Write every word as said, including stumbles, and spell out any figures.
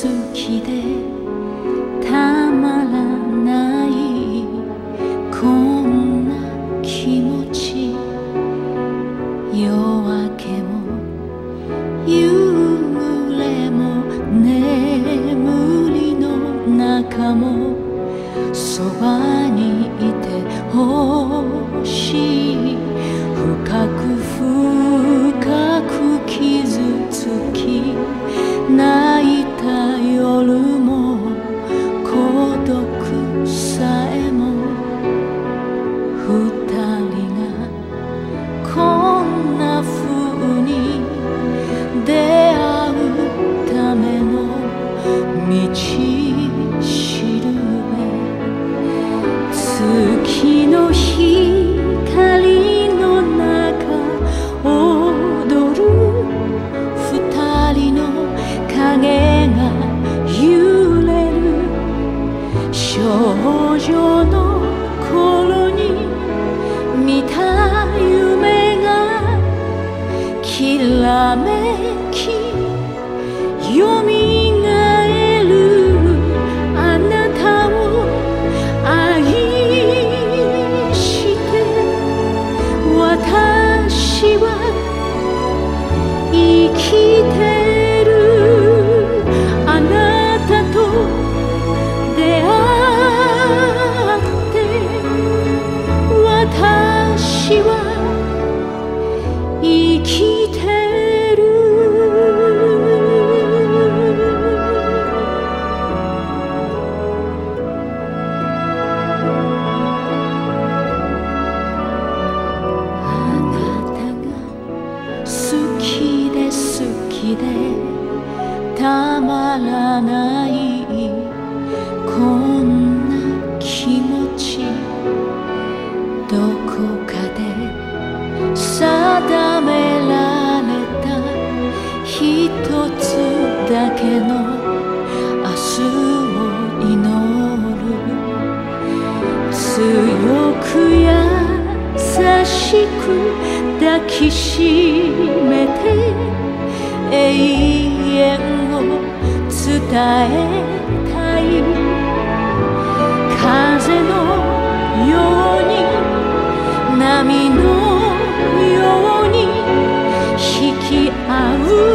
好きでたまらないこんな気持ち、夜明けも夕暮れも眠りの中もそばにいてほしい。深く深く傷つき泣いた夜も孤独さえも二人がこんな風に出会うための道しるべ、月の光の中踊る二人の影が揺れる。少女の頃に見た夢がきらめきよみがえる。あなたを愛して私は生きてる。あなたと出会って私は生きてる。あなたが好きで好きでたまらないこんな気持ち、どこかで定められた一つだけの明日を祈る。強く優しく抱きしめて永遠を伝えたい。風のように波のように引き合う